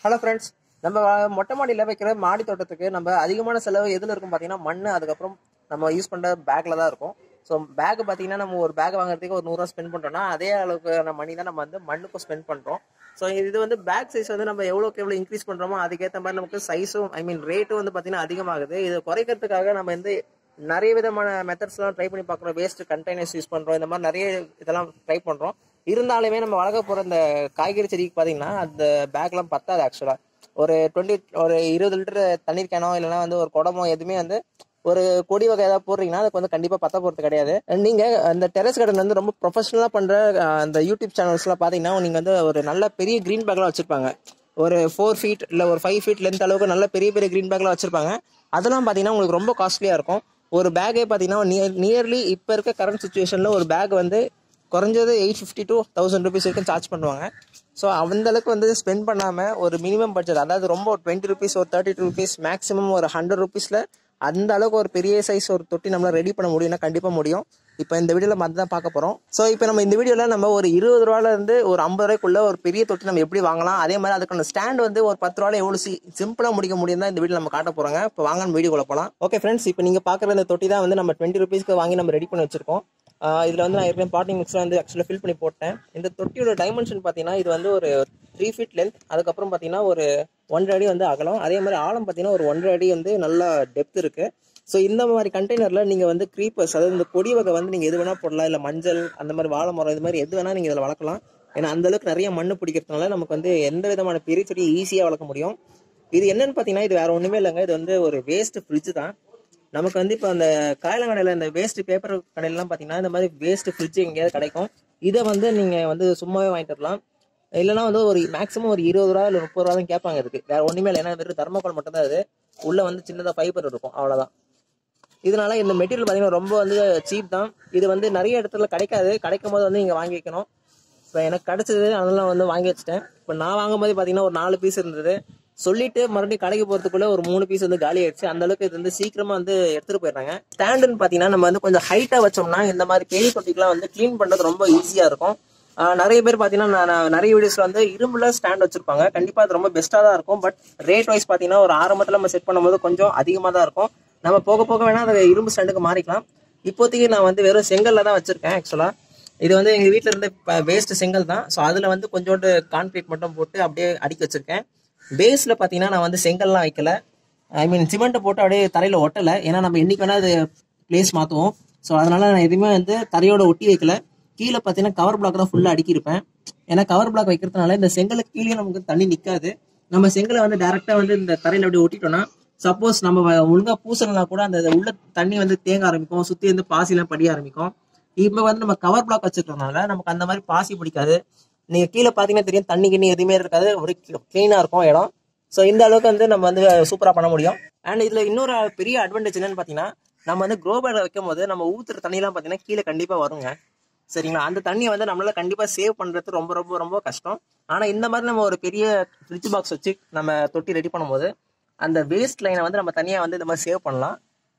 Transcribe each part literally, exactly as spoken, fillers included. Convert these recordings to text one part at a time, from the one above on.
Hello friends, நம்ம மொட்டை மாடியில் வைக்கிற மாடி தோட்டத்துக்கு நம்ம அதிகமான செலவு எதில் இருக்கும் பார்த்தீங்கன்னா மண், அதுக்கப்புறம் நம்ம யூஸ் பண்ணுற பேக்கில் தான் இருக்கும். ஸோ பேக் பார்த்தீங்கன்னா நம்ம ஒரு பேக் வாங்குறதுக்கு ஒரு நூறுரூவா ஸ்பெண்ட் பண்ணுறோம்னா அதே அளவுக்கு மணி தான் நம்ம வந்து மண்ணுக்கும் ஸ்பெண்ட் பண்ணுறோம். ஸோ இது வந்து பேக் சைஸ் வந்து நம்ம எவ்வளோக்கு எவ்வளோ இன்க்ரீஸ் பண்ணுறோமோ அதுக்கேற்ற மாதிரி நமக்கு சைஸும் ஐ மீன் ரேட்டும் வந்து பார்த்தீங்கன்னா அதிகமாகுது. இது குறைக்கிறதுக்காக நம்ம வந்து நிறைய விதமான மெத்தட்ஸ்லாம் ட்ரை பண்ணி பார்க்குறோம். வேஸ்ட் கண்டெய்னர்ஸ் யூஸ் பண்ணுறோம், இந்த மாதிரி நிறைய இதெல்லாம் ட்ரை பண்ணுறோம். இருந்தாலுமே நம்ம வளர்க்க போகிற இந்த காய்கறி செடிக்கு பார்த்தீங்கன்னா அந்த பேக்லாம் பத்தாது. ஆக்சுவலாக ஒரு டுவெண்ட்டி ஒரு இருபது லிட்டர் தண்ணீர் கேனோ இல்லைனா வந்து ஒரு குடமோ எதுவுமே வந்து ஒரு கொடி வகை ஏதாவது போடுறீங்கன்னா அதுக்கு வந்து கண்டிப்பாக பத்த போகிறது கிடையாது. நீங்கள் அந்த டெரஸ் கார்டன் வந்து ரொம்ப ப்ரொஃபஷனலாக பண்ணுற அந்த யூடியூப் சேனல்ஸ்லாம் பார்த்தீங்கன்னா நீங்கள் வந்து ஒரு நல்ல பெரிய க்ரீன் பேக்லாம் வச்சுருப்பாங்க. ஒரு ஃபோர் ஃபீட் இல்லை ஒரு ஃபைவ் ஃபீட் லென்த் அளவுக்கு நல்ல பெரிய பெரிய க்ரீன் பேக்லாம் வச்சுருப்பாங்க. அதெல்லாம் பார்த்தீங்கன்னா உங்களுக்கு ரொம்ப காஸ்ட்லியாக இருக்கும். ஒரு பேக்கே பார்த்தீங்கன்னா நியர் நியர்லி இப்போ இருக்க கரண்ட் சுச்சுவேஷனில் ஒரு பேக் வந்து குறைஞ்சது eight fifty to thousand rupees வரைக்கும் சார்ஜ் பண்ணுவாங்க. ஸோ அந்த அளவுக்கு வந்து ஸ்பெண்ட் பண்ணாமல் ஒரு மினிமம் பட்ஜெட், அதாவது ரொம்ப ஒரு டுவெண்ட்டி ருபீஸ் ஒரு தேர்ட்டி டூ ருபீஸ் மேக்ஸிமம் ஒரு ஹண்ட்ரட் ருபீஸில் அந்த அளவுக்கு ஒரு பெரிய சைஸ் ஒரு தொட்டி நம்மளால் ரெடி பண்ண முடியும்னா கண்டிப்பாக முடியும். இப்போ இந்த வீடியோவில் மற்ற தான் பார்க்க போகிறோம். ஸோ இப்போ நம்ம இந்த வீடியோவில் நம்ம ஒரு இருபது ரூபாயிலேருந்து ஒரு ஐம்பது ரூபாய்க்குள்ள ஒரு பெரிய தொட்டி நம்ம எப்படி வாங்கலாம், அதே மாதிரி அதுக்கான ஸ்டாண்ட் வந்து ஒரு பத்து ரூபாயில் எவ்வளோ சி சிம்பிளாக முடிக்க முடியும் தான் இந்த வீடியோ நம்ம காட்ட போகிறாங்க. இப்போ வாங்க நம்ம வீடியோக்குள்ள போகலாம். ஓகே ஃப்ரெண்ட்ஸ், இப்போ நீங்கள் பார்க்குற இந்த தொட்டி தான் வந்து நம்ம டுவெண்ட்டி ருபீஸ்க்கு வாங்கி நம்ம ரெடி பண்ணி வச்சிருக்கோம். இதில் வந்து நான் ஏற்கனவே பாட்டிங் மிக்ஸ்லாம் வந்து ஆக்சுவலாக ஃபில் பண்ணி போட்டேன். இந்த தொட்டியோட டைமென்ஷன் பார்த்தீங்கன்னா இது வந்து ஒரு த்ரீ ஃபீட் லென்த், அதுக்கப்புறம் பார்த்தீங்கன்னா ஒரு ஒன்றரை அடி வந்து அகலம், அதே மாதிரி ஆழம் பார்த்தீங்கன்னா ஒரு ஒன்றரை அடி வந்து நல்லா டெப்த் இருக்குது. ஸோ இந்த மாதிரி கண்டெய்னரில் நீங்கள் வந்து க்ரீப்பர்ஸ், அதாவது இந்த கொடி வகை வந்து நீங்கள் எது வேணால் போடலாம். இல்லை மஞ்சள், அந்த மாதிரி வாழை மரம், இது மாதிரி எது வேணால் நீங்கள் இதில் வளர்க்கலாம். ஏன்னா அந்தளவுக்கு நிறைய மண் பிடிக்கிறதுனால நமக்கு வந்து எந்த விதமான பெரிய செடியை ஈஸியாக வளர்க்க முடியும். இது என்னென்னு பார்த்தீங்கன்னா இது வேறு ஒன்றுமே இல்லைங்க, இது வந்து ஒரு வேஸ்ட் ஃப்ரிட்ஜ் தான். நமக்கு வந்து இப்போ அந்த காயல கடையில் இந்த வேஸ்ட் பேப்பர் கடையிலலாம் பார்த்தீங்கன்னா இந்த மாதிரி வேஸ்ட் ஃப்ரிட்ஜ் எங்கேயாவது கிடைக்கும். இதை வந்து நீங்கள் வந்து சும்மாவே வாங்கிட்டு வரலாம். இல்லைனா வந்து ஒரு மேக்ஸிமம் ஒரு இருபது ரூபா இல்லை முப்பது ரூபா தான் கேட்பாங்க. இதுக்கு வேறு ஒன்றுமே இல்லை, ஏன்னா வெறும் தர்மோகால் மட்டும் தான். அது உள்ளே வந்து சின்னதாக ஃபைபர் இருக்கும், அவ்வளோதான். இதனால இந்த மெட்டீரியல் பார்த்தீங்கன்னா ரொம்ப வந்து சீப் தான். இது வந்து நிறைய இடத்துல கிடைக்காது. கிடைக்கும் போது வந்து நீங்கள் வாங்கி வைக்கணும். இப்போ எனக்கு கிடச்சிது, அதெல்லாம் வந்து வாங்கி வச்சிட்டேன். இப்போ நான் வாங்கும் போது பார்த்தீங்கன்னா ஒரு நாலு பீஸ் இருந்தது. சொல்லிட்டு மறுபடியும் கடைக்கு போகிறதுக்குள்ள ஒரு மூணு பீஸ் வந்து காலி ஆயிடுச்சு. அந்த அளவுக்கு இது வந்து சீக்கிரமா வந்து எடுத்துட்டு போயிடுறாங்க. ஸ்டாண்டுன்னு பார்த்தீங்கன்னா நம்ம வந்து கொஞ்சம் ஹைட்டா வச்சோம்னா இந்த மாதிரி பெரிய தொட்டிக்கெல்லாம் வந்து கிளீன் பண்ணுறது ரொம்ப ஈஸியாக இருக்கும். நிறைய பேர் பார்த்தீங்கன்னா நான் நிறைய வீடியோஸ்ல வந்து இரும்புல ஸ்டாண்ட் வச்சிருப்பாங்க. கண்டிப்பாக அது ரொம்ப பெஸ்ட்டாக தான் இருக்கும். பட் ரேட் வைஸ் பார்த்தீங்கன்னா ஒரு ஆரம்பத்தில் நம்ம செட் பண்ணும்போது கொஞ்சம் அதிகமாக தான் இருக்கும். நம்ம போக போக வேணால் அதை இரும்பு ஸ்டாண்டுக்கு மாறிக்கலாம். இப்போதைக்கு நான் வந்து வெறும் செங்கல்ல தான் வச்சிருக்கேன். ஆக்சுவலாக இது வந்து எங்கள் வீட்டில் இருந்து வேஸ்ட் செங்கல் தான். ஸோ அதில் வந்து கொஞ்சோண்டு கான்கிரீட் மட்டும் போட்டு அப்படியே அடுக்கி வச்சிருக்கேன். பேஸில் பார்த்தீங்கன்னா நான் வந்து செங்கல்லாம் வைக்கல, ஐ மீன் சிமெண்ட்டை போட்டு அப்படியே தரையில் ஒட்டலை. ஏன்னா நம்ம என்னைக்கு வேணால் அது பிளேஸ் மாற்றுவோம். ஸோ அதனால நான் எதுவுமே வந்து தரையோட ஒட்டி வைக்கல. கீழே பார்த்தீங்கன்னா கவர் பிளாக் தான் ஃபுல்லாக அடிக்கிருப்பேன். ஏன்னா கவர் பிளாக் வைக்கிறதுனால இந்த செங்கலுக்கு கீழே நமக்கு தண்ணி நிற்காது. நம்ம செங்கலை வந்து டேரெக்டாக வந்து இந்த தரையில் அப்படியே ஒட்டிட்டோம்னா சப்போஸ் நம்ம ஒழுங்காக பூசலாம் கூட அந்த உள்ள தண்ணி வந்து தேங்க ஆரம்பிக்கும், சுற்றி வந்து பாசிலாம் படிய ஆரம்பிக்கும். இப்போ வந்து நம்ம கவர் பிளாக் வச்சுக்கிறதுனால நமக்கு அந்த மாதிரி பாசி பிடிக்காது. நீங்கள் கீழே பார்த்தீங்கன்னா தெரியும், தண்ணி கிண்ணி எதுவுமே இருக்காது, ஒரு க்ளீனாக இருக்கும் இடம். ஸோ இந்த அளவுக்கு வந்து நம்ம வந்து சூப்பராக பண்ண முடியும். அண்ட் இதில் இன்னொரு பெரிய அட்வான்டேஜ் என்னன்னு பார்த்தீங்கன்னா நம்ம வந்து க்ரோ பேக்கில் வைக்கும் போது நம்ம ஊற்றுற தண்ணிலாம் பார்த்தீங்கன்னா கீழே கண்டிப்பாக வருங்க. சரிங்களா? அந்த தண்ணியை வந்து நம்மளால கண்டிப்பாக சேவ் பண்ணுறது ரொம்ப ரொம்ப ரொம்ப கஷ்டம். ஆனால் இந்த மாதிரி நம்ம ஒரு பெரிய ஃப்ரிட்ஜ் பாக்ஸ் வச்சு நம்ம தொட்டி ரெடி பண்ணும்போது அந்த வேஸ்ட் லைனை வந்து நம்ம தனியாக வந்து இந்த மாதிரி சேவ் பண்ணலாம்.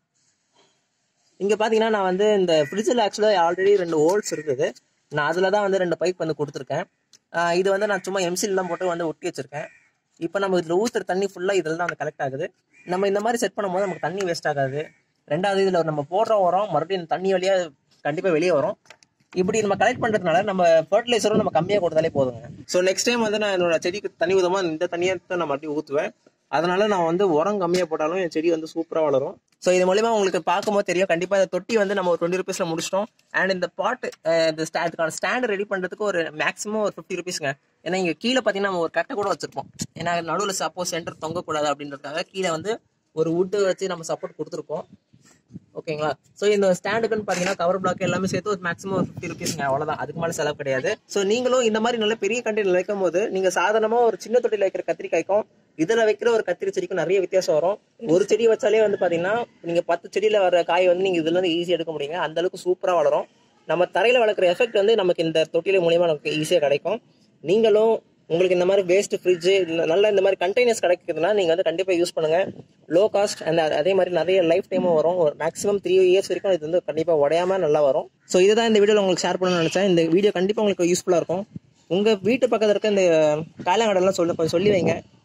இங்கே பார்த்தீங்கன்னா நான் வந்து இந்த ஃப்ரிட்ஜில் ஆக்சுவலாக ஆல்ரெடி ரெண்டு ஹோல்ஸ் இருக்குது. நான் அதில் தான் வந்து ரெண்டு பைப் வந்து கொடுத்துருக்கேன். இது வந்து நான் சும்மா எம்சிலாம் போட்டு வந்து ஒட்டி வச்சிருக்கேன். இப்போ நம்ம இதில் ஊற்றுற தண்ணி ஃபுல்லாக இதில் தான் வந்து கலெக்ட் ஆகுது. நம்ம இந்த மாதிரி செட் பண்ணும்போது நமக்கு தண்ணி வேஸ்ட் ஆகாது. ரெண்டாவது இதில் நம்ம போடுற உரம் மறுபடியும் தண்ணி வழியாக கண்டிப்பாக வெளியே வரும். இப்படி நம்ம கலெக்ட் பண்ணுறதுனால நம்ம ஃபர்டிலைசரும் நம்ம கம்மியாக கொடுத்தாலே போதுங்க. ஸோ நெக்ஸ்ட் டைம் வந்து நான் என்னோட செடிக்கு தண்ணி ஊதமாக இந்த தண்ணியை தான் நான் மறுபடியும் ஊற்றுவேன். அதனால நான் வந்து உரம் கம்மியாக போட்டாலும் என் செடி வந்து சூப்பராக வளரும். ஸோ இது மூலிமா உங்களுக்கு பார்க்கும்போது தெரியும். கண்டிப்பாக இந்த தொட்டி வந்து நம்ம ஒரு டுவெண்ட்டி ருபீஸில் முடிச்சிட்டோம். அண்ட் இந்த பாட்டு இந்த ஸ்டாண்டுக்கான ஸ்டாண்டு ரெடி பண்ணுறதுக்கு ஒரு மேக்ஸிமம் ஒரு ஃபிஃப்டி ருபீஸ்ங்க. ஏன்னா இங்கே கீழே பார்த்தீங்கன்னா நம்ம ஒரு கட்டை கூட வச்சிருப்போம். ஏன்னா நடுவில் சப்போஸ் சென்டர் தொங்கக்கூடாது அப்படின்றதுக்காக கீழே வந்து ஒரு வுட்டு வச்சு நம்ம சப்போர்ட் கொடுத்துருக்கோம். ஓகேங்களா? ஸோ இந்த ஸ்டாண்டுக்குன்னு பார்த்தீங்கன்னா கவர் பிளாக் எல்லாமே சேர்த்து ஒரு மேக்ஸிமம் ஒரு ஃபிஃப்டி ருபீஸ்ங்க, அவ்வளோதான். அதுக்கு மேலே செலவு கிடையாது. ஸோ நீங்களும் இந்த மாதிரி நல்ல பெரிய கண்டெய்னர் வைக்கும் போது நீங்கள் சாதாரணமாக ஒரு சின்ன தொட்டியில் வைக்கிற கத்திரிக்காய்க்கும் இதில் வைக்கிற ஒரு கத்திரி செடிக்கும் நிறைய வித்தியாசம் வரும். ஒரு செடி வச்சாலே வந்து பார்த்தீங்கன்னா நீங்கள் பத்து செடியில் வர காய் வந்து நீங்கள் இதில் வந்து ஈஸியாக எடுக்க முடியுங்க. அந்த அளவுக்கு சூப்பராக வளரும். நம்ம தரையில் வளர்க்குற எஃபெக்ட் வந்து நமக்கு இந்த தொட்டில மூலியமாக நமக்கு ஈஸியாக கிடைக்கும். நீங்களும் உங்களுக்கு இந்த மாதிரி வேஸ்ட் ஃப்ரிட்ஜ் நல்ல இந்த மாதிரி கண்டெய்னர்ஸ் கிடைக்குதுன்னா நீங்கள் வந்து கண்டிப்பாக யூஸ் பண்ணுங்கள். லோ காஸ்ட் அண்ட் அதே மாதிரி நிறைய லைஃப் டைமும் வரும். ஒரு மேக்ஸிமம் த்ரீ இயர்ஸ் வரைக்கும் இது வந்து கண்டிப்பாக உடையாமல் நல்லா வரும். ஸோ இதுதான் இந்த வீடியோவில் உங்களுக்கு ஷேர் பண்ணணும்னு நினச்சேன். இந்த வீடியோ கண்டிப்பாக உங்களுக்கு யூஸ்ஃபுல்லாக இருக்கும். உங்கள் வீட்டு பக்கத்தில் இருக்க இந்த காயலங்கடெல்லாம் சொல்ல கொஞ்சம் சொல்லி வைங்க.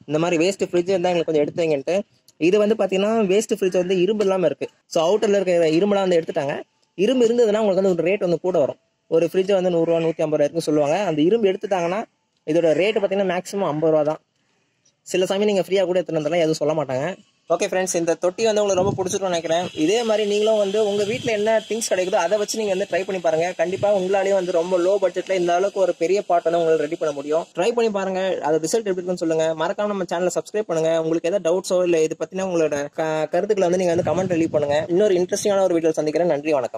இந்த மாதிரி வேஸ்ட் ஃப்ரிட்ஜ் இருந்தால் எங்களுக்கு கொஞ்சம் எடுத்து வைங்கன்ட்டு. இது வந்து பார்த்தீங்கன்னா வேஸ்ட் ஃப்ரிட்ஜ் வந்து இரும்பு இல்லாமல் இருக்குது. ஸோ அவுட்டரில் இருக்கிற இரும்புலாம் வந்து எடுத்துட்டாங்க. இரும்பு இருந்ததுன்னா உங்களுக்கு வந்து ஒரு ரேட் வந்து கூட வரும். ஒரு ஃப்ரிட்ஜ் வந்து நூறுரூவா நூற்றி ஐம்பது ரூபா இருக்குன்னு சொல்லுவாங்க. அந்த இரும்பு எடுத்துட்டாங்கன்னா இதோட ரேட்டு பார்த்தீங்கன்னா மேக்ஸிமம் ஐம்பது ரூபா தான். சில சமயம் நீங்கள் ஃப்ரீயாக கூட எடுத்துகிட்டு வந்தாலும் எதுவும் சொல்ல மாட்டாங்க. ஓகே ஃப்ரெண்ட்ஸ், இந்த தொட்டி வந்து உங்களுக்கு ரொம்ப பிடிச்சிருக்கும்னு நினைக்கிறேன். இதே மாதிரி நீங்களும் வந்து உங்கள் வீட்டில் என்ன திங்ஸ் கிடைக்குதோ அதை வச்சு நீங்கள் வந்து ட்ரை பண்ணி பாருங்கள். கண்டிப்பாக உங்களாலேயும் வந்து ரொம்ப லோ பட்ஜெட்டில் இந்த அளவுக்கு ஒரு பெரிய பாட் வந்து உங்களுக்கு ரெடி பண்ண முடியும். ட்ரை பண்ணி பாருங்கள். அது ரிசல்ட் எப்படி இருக்குன்னு சொல்லுங்கள். மறக்காம நம்ம சேனலை சப்ஸ்கிரைப் பண்ணுங்கள். உங்களுக்கு ஏதாவது டவுட்ஸோ இல்லை இது பற்றினா உங்களோட கருத்துக்களை வந்து நீங்கள் வந்து கமெண்ட் லீவ் பண்ணுங்கள். இன்னொரு இன்ட்ரெஸ்டிங்கான ஒரு வீடியோ சந்திக்கிறேன். நன்றி, வணக்கம்.